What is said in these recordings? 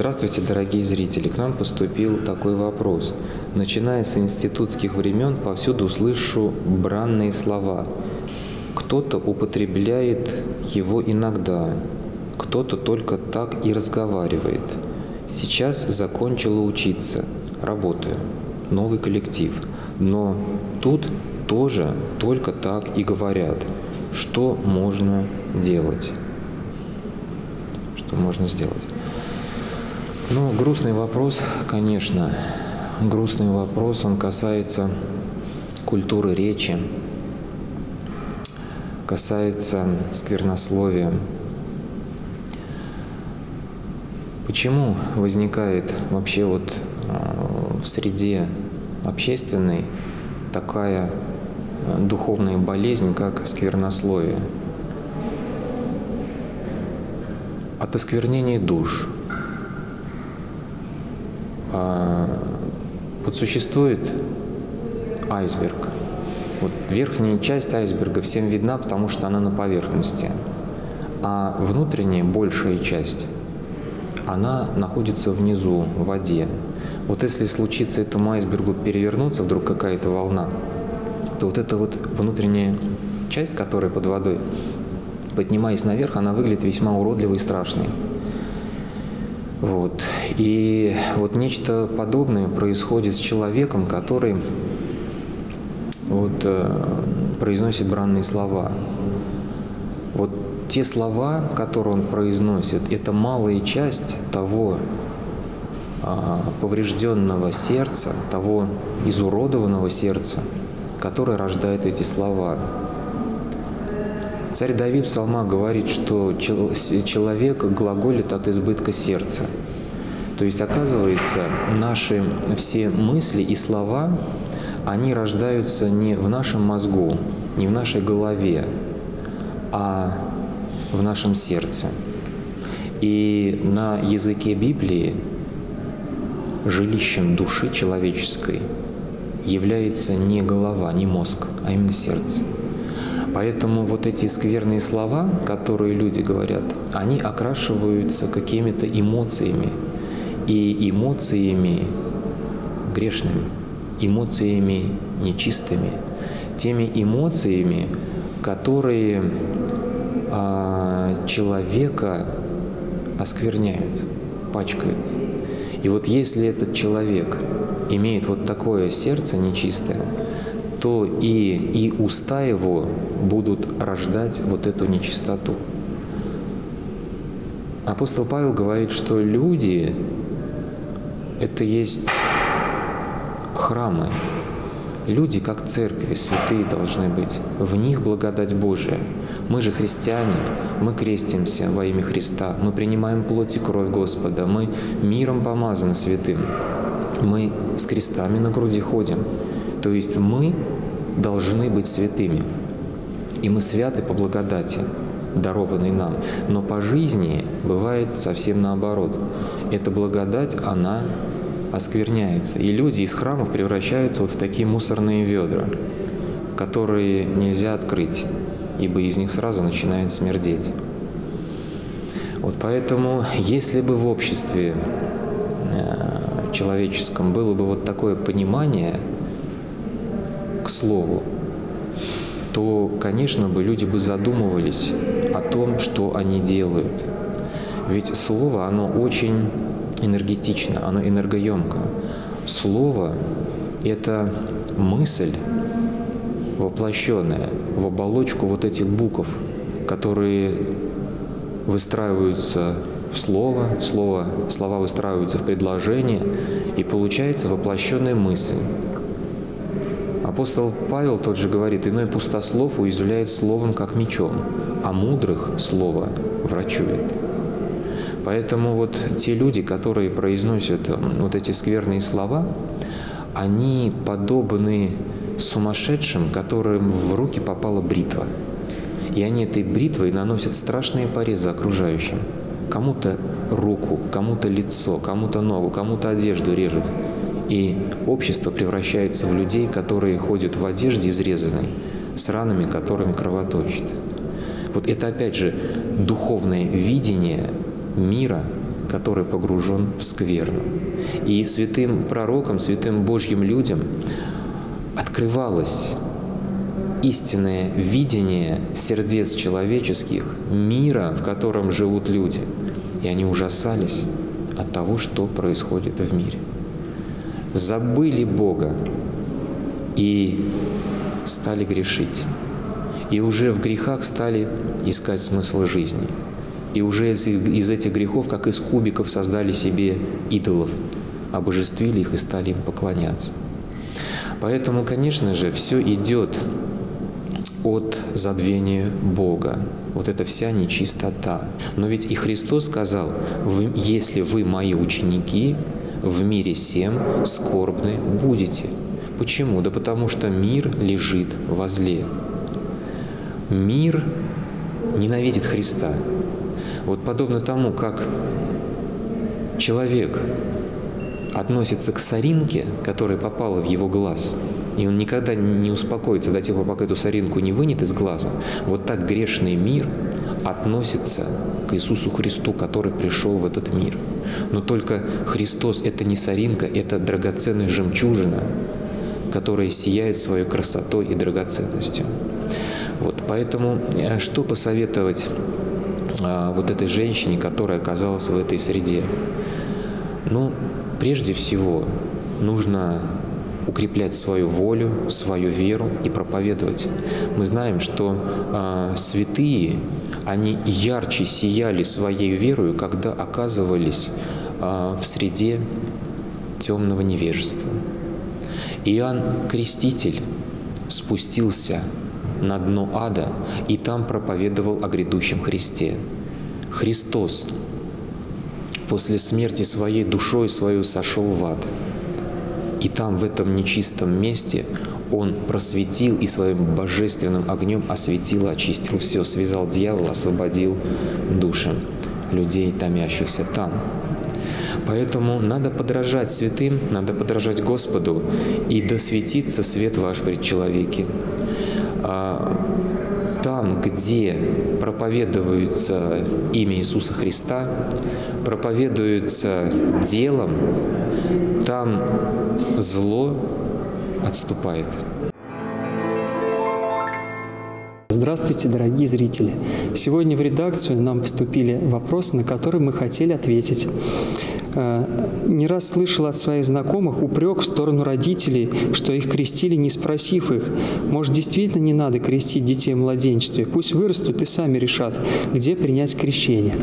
Здравствуйте, дорогие зрители! К нам поступил такой вопрос. Начиная с институтских времен, повсюду слышу бранные слова. Кто-то употребляет его иногда, кто-то только так и разговаривает. Сейчас закончила учиться, работаю, новый коллектив. Но тут тоже только так и говорят. Что можно делать? Что можно сделать? Ну, грустный вопрос, конечно. Грустный вопрос, он касается культуры речи, касается сквернословия. Почему возникает вообще вот в среде общественной такая духовная болезнь, как сквернословие? От осквернения душ. Вот существует айсберг. Вот верхняя часть айсберга всем видна, потому что она на поверхности. А внутренняя, большая часть, она находится внизу, в воде. Вот если случится этому айсбергу перевернуться, вдруг какая-то волна, то вот эта вот внутренняя часть, которая под водой, поднимаясь наверх, она выглядит весьма уродливой и страшной. Вот. И вот нечто подобное происходит с человеком, который произносит бранные слова. Вот те слова, которые он произносит, это малая часть того поврежденного сердца, того изуродованного сердца, которое рождает эти слова. Царь Давид в псалмах говорит, что человек глаголит от избытка сердца. То есть, оказывается, наши все мысли и слова, они рождаются не в нашем мозгу, не в нашей голове, а в нашем сердце. И на языке Библии жилищем души человеческой является не голова, не мозг, а именно сердце. Поэтому вот эти скверные слова, которые люди говорят, они окрашиваются какими-то эмоциями. И эмоциями грешными, эмоциями нечистыми, теми эмоциями, которые человека оскверняют, пачкают. И вот если этот человек имеет вот такое сердце нечистое, то и уста его будут рождать вот эту нечистоту. Апостол Павел говорит, что люди — это есть храмы. Люди, как церкви, святые должны быть. В них благодать Божия. Мы же христиане, мы крестимся во имя Христа, мы принимаем плоть и кровь Господа, мы миром помазаны святым, мы с крестами на груди ходим. То есть мы должны быть святыми. И мы святы по благодати, дарованной нам. Но по жизни бывает совсем наоборот. Эта благодать, она оскверняется. И люди из храмов превращаются вот в такие мусорные ведра, которые нельзя открыть, ибо из них сразу начинает смердеть. Вот поэтому, если бы в обществе человеческом было бы вот такое понимание к слову, то, конечно бы, люди бы задумывались о том, что они делают. Ведь слово, оно очень энергетично, оно энергоемко. Слово — это мысль, воплощенная в оболочку вот этих букв, которые выстраиваются в слово, слова выстраиваются в предложение, и получается воплощенная мысль. Апостол Павел тот же говорит: «Иной пустослов уязвляет словом, как мечом, а мудрых слово врачует». Поэтому вот те люди, которые произносят вот эти скверные слова, они подобны сумасшедшим, которым в руки попала бритва. И они этой бритвой наносят страшные порезы окружающим. Кому-то руку, кому-то лицо, кому-то ногу, кому-то одежду режут. И общество превращается в людей, которые ходят в одежде изрезанной, с ранами, которыми кровоточит. Вот это опять же духовное видение мира, который погружен в скверну. И святым пророкам, святым Божьим людям открывалось истинное видение сердец человеческих, мира, в котором живут люди. И они ужасались от того, что происходит в мире. Забыли Бога и стали грешить. И уже в грехах стали искать смысл жизни. И уже из этих грехов, как из кубиков, создали себе идолов, обожествили их и стали им поклоняться. Поэтому, конечно же, все идет от забвения Бога. Вот это вся нечистота. Но ведь и Христос сказал: «Если вы мои ученики, в мире сем скорбны будете». Почему? Да потому что мир лежит во зле. Мир ненавидит Христа. Вот подобно тому, как человек относится к соринке, которая попала в его глаз, и он никогда не успокоится до тех пор, пока эту соринку не вынет из глаза, вот так грешный мир относится к Иисусу Христу, который пришел в этот мир. Но только Христос — это не соринка, это драгоценная жемчужина, которая сияет своей красотой и драгоценностью. Вот, поэтому что посоветовать вот этой женщине, которая оказалась в этой среде? Ну, прежде всего, нужно укреплять свою волю, свою веру и проповедовать. Мы знаем, что святые, они ярче сияли своей верою, когда оказывались в среде темного невежества. Иоанн Креститель спустился на дно ада и там проповедовал о грядущем Христе. Христос после смерти своей душой свою сошел в ад. И там, в этом нечистом месте, Он просветил и своим божественным огнем осветил, очистил все, связал дьявола, освободил души людей, томящихся там. Поэтому надо подражать святым, надо подражать Господу, и досветится свет ваш пред человеки. Там, где проповедуется имя Иисуса Христа, проповедуется делом, там зло отступает. Здравствуйте, дорогие зрители! Сегодня в редакцию нам поступили вопросы, на которые мы хотели ответить. Не раз слышал от своих знакомых упрек в сторону родителей, что их крестили, не спросив их. Может, действительно не надо крестить детей в младенчестве? Пусть вырастут и сами решат, где принять крещение.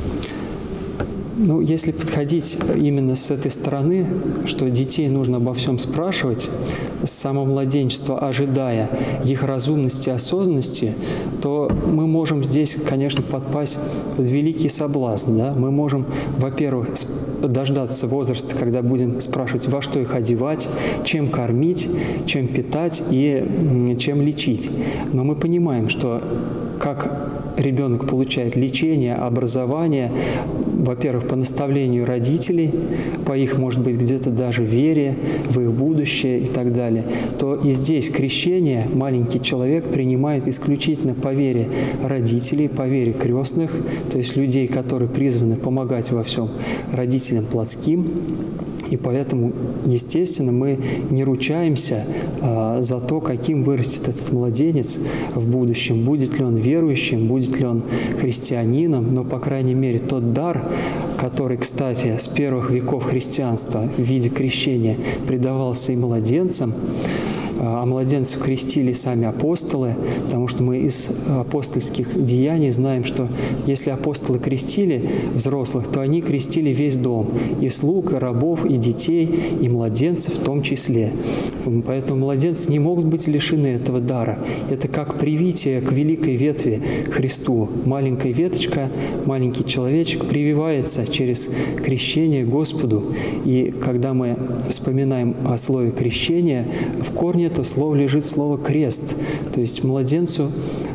Ну, если подходить именно с этой стороны, что детей нужно обо всем спрашивать, с самого младенчества ожидая их разумности и осознанности, то мы можем здесь, конечно, подпасть в великий соблазн. Да? Мы можем, во-первых, дождаться возраста, когда будем спрашивать, во что их одевать, чем кормить, чем питать и чем лечить. Но мы понимаем, что как ребенок получает лечение, образование, во-первых, по наставлению родителей, по их, может быть, где-то даже вере в их будущее и так далее, то и здесь крещение маленький человек принимает исключительно по вере родителей, по вере крестных, то есть людей, которые призваны помогать во всем родителям плотским. И поэтому, естественно, мы не ручаемся за то, каким вырастет этот младенец в будущем, будет ли он верующим, будет ли он христианином, но, по крайней мере, тот дар, который, кстати, с первых веков христианства в виде крещения придавался и младенцам, а младенцев крестили сами апостолы, потому что мы из апостольских деяний знаем, что если апостолы крестили взрослых, то они крестили весь дом, и слуг, и рабов, и детей, и младенцев в том числе. Поэтому младенцы не могут быть лишены этого дара. Это как привитие к великой ветви Христу. Маленькая веточка, маленький человечек прививается через крещение Господу. И когда мы вспоминаем о слове крещения, в корне этого слова лежит слово «крест». То есть младенцу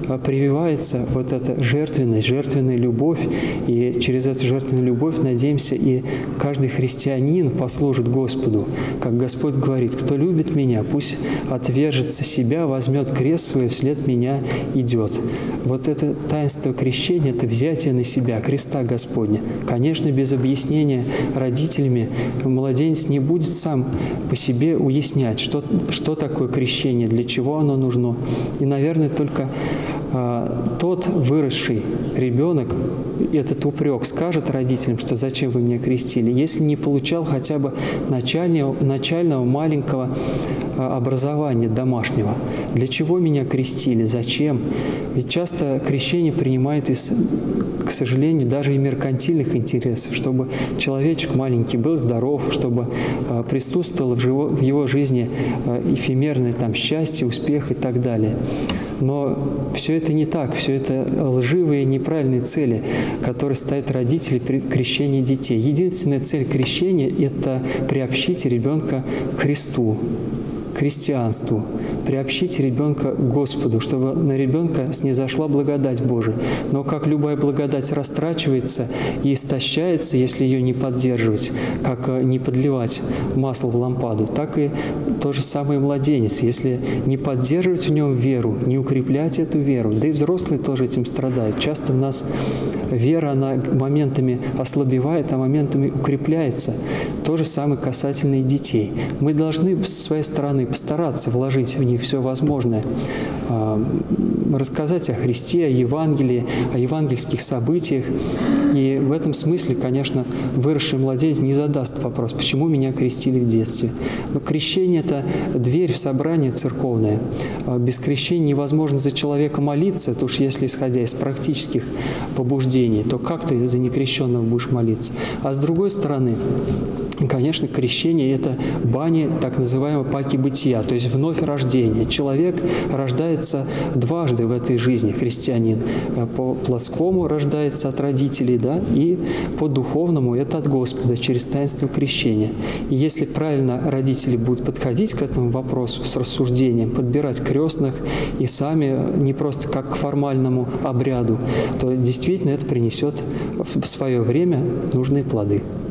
прививается вот эта жертвенность, жертвенная любовь, и через эту жертвенную любовь, надеемся, и каждый христианин послужит Господу. Как Господь говорит: «Кто любит Меня, пусть отвержется себя, возьмет крест свой, вслед Меня идет». Вот это таинство крещения, это взятие на себя креста Господня. Конечно, без объяснения родителями младенец не будет сам по себе уяснять, что такое крещение, для чего оно нужно. И, наверное, только тот выросший ребенок этот упрек скажет родителям, что зачем вы меня крестили, если не получал хотя бы начального маленького образования домашнего. Для чего меня крестили? Зачем? Ведь часто крещение принимают из, к сожалению, даже и меркантильных интересов, чтобы человечек маленький был здоров, чтобы присутствовало в его жизни эфемерное там счастье, успех и так далее. Но все это не так, все это лживые, неправильные цели, которые ставят родители при крещении детей. Единственная цель крещения – это приобщить ребенка к Христу, к христианству, приобщить ребенка к Господу, чтобы на ребенка снизошла благодать Божия. Но как любая благодать растрачивается и истощается, если ее не поддерживать, как не подливать масло в лампаду, так и то же самое младенец. Если не поддерживать в нем веру, не укреплять эту веру, да и взрослые тоже этим страдают. Часто в нас вера, она моментами ослабевает, а моментами укрепляется. То же самое касательно и детей. Мы должны со своей стороны постараться вложить в них все возможное, рассказать о Христе, о Евангелии, о евангельских событиях. И в этом смысле, конечно, выросший младенец не задаст вопрос, почему меня крестили в детстве. Но крещение – это дверь в собрание церковное. Без крещения невозможно за человека молиться, то уж если исходя из практических побуждений, то как ты за некрещенного будешь молиться? А с другой стороны, конечно, крещение – это баня так называемого паки бытия, то есть вновь рождение. Человек рождается дважды в этой жизни, христианин. По плоскому рождается от родителей, да, и по духовному – это от Господа через таинство крещения. И если правильно родители будут подходить к этому вопросу с рассуждением, подбирать крестных и сами не просто как к формальному обряду, то действительно это принесет в свое время нужные плоды.